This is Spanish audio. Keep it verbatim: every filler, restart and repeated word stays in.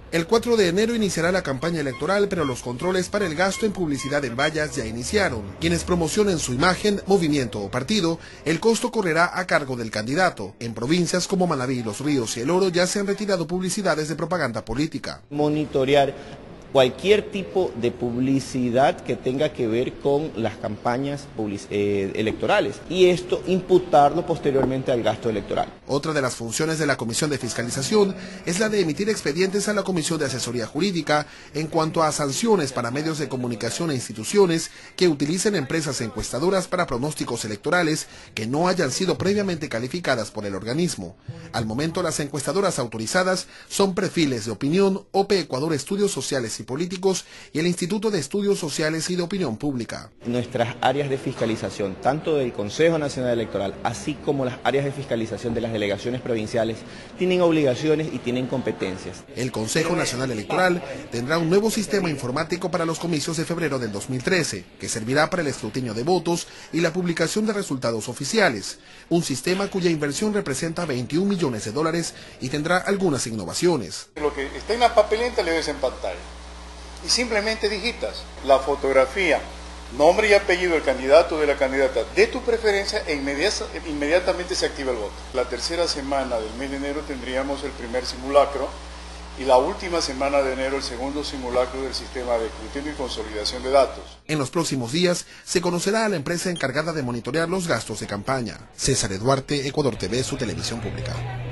El cuatro de enero iniciará la campaña electoral, pero los controles para el gasto en publicidad en vallas ya iniciaron. Quienes promocionen su imagen, movimiento o partido, el costo correrá a cargo del candidato. En provincias como Manabí, Los Ríos y El Oro ya se han retirado publicidades de propaganda política. Monitorear cualquier tipo de publicidad que tenga que ver con las campañas eh, electorales y esto imputarlo posteriormente al gasto electoral. Otra de las funciones de la Comisión de Fiscalización es la de emitir expedientes a la Comisión de Asesoría Jurídica en cuanto a sanciones para medios de comunicación e instituciones que utilicen empresas encuestadoras para pronósticos electorales que no hayan sido previamente calificadas por el organismo. Al momento, las encuestadoras autorizadas son Perfiles de Opinión, O P Ecuador Estudios Sociales y Políticos y el Instituto de Estudios Sociales y de Opinión Pública. Nuestras áreas de fiscalización, tanto del Consejo Nacional Electoral, así como las áreas de fiscalización de las delegaciones provinciales, tienen obligaciones y tienen competencias. El Consejo Nacional Electoral tendrá un nuevo sistema informático para los comicios de febrero del dos mil trece, que servirá para el escrutinio de votos y la publicación de resultados oficiales, un sistema cuya inversión representa veintiún millones de dólares y tendrá algunas innovaciones. Lo que está en la papeleta le ves en pantalla. Y simplemente digitas la fotografía, nombre y apellido del candidato o de la candidata de tu preferencia e inmediata, inmediatamente se activa el voto. La tercera semana del mes de enero tendríamos el primer simulacro y la última semana de enero el segundo simulacro del sistema de escrutinio y consolidación de datos. En los próximos días se conocerá a la empresa encargada de monitorear los gastos de campaña. César Eduarte, Ecuador T V, su televisión pública.